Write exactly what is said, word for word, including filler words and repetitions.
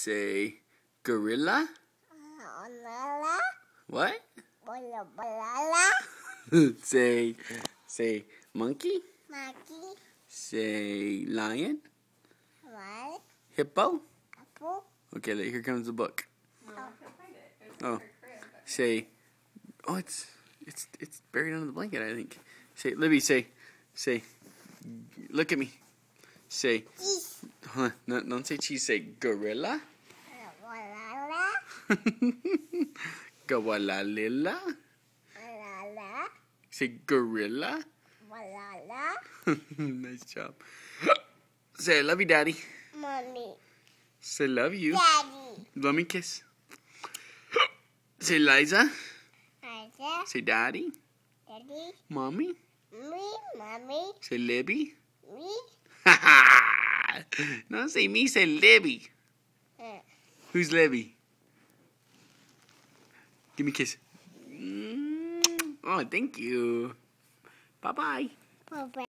Say gorilla. What? say say monkey. Monkey. Say lion. What? Hippo. Apple. Okay, here comes the book. No, I can't find it. It's Oh. in her crib, but- Say, oh, it's it's it's buried under the blanket, I think. Say, Libby, say, say, look at me. Say, Cheese. huh? No, don't say cheese. Say gorilla. Gawalalila. Say gorilla. Nice job. Say I love you, Daddy. Mommy. Say love you. Daddy. Let me kiss. Say Liza. Liza. Say Daddy. Daddy. Mommy. Me. Mommy. Say Libby. Me. Don't say me, say Libby. Uh. Who's Libby? Give me a kiss. Mm. Oh, thank you. Bye-bye. Bye-bye.